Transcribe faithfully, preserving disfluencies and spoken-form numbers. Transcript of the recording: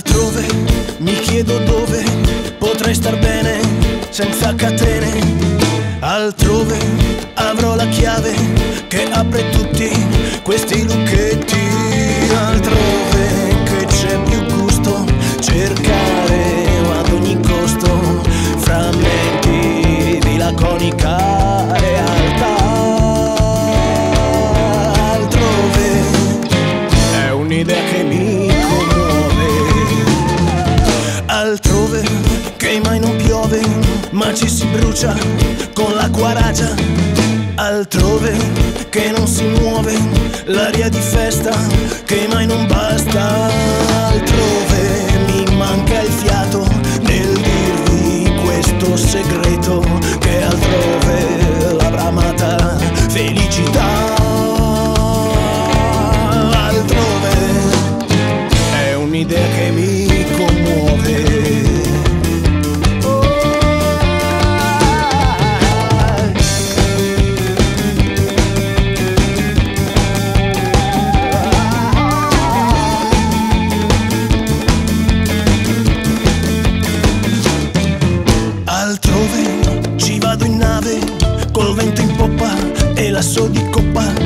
Altrove mi chiedo dove potrei star bene senza catene. Altrove avrò la chiave che apre tutti questi lucchetti. Altrove che c'è più gusto cercare ad ogni costo frammenti di laconica realtà. Altrove è un'idea che mi altrove che mai non piove ma ci si brucia con l'acqua ragia. Altrove che non si muove l'aria di festa che mai non basta. Altrove mi manca il fiato nel dirvi questo segreto che altrove l'avrà amata felicità. Altrove è un'idea che mi commuove. Altrove ci vado in nave col vento in poppa e la so di coppa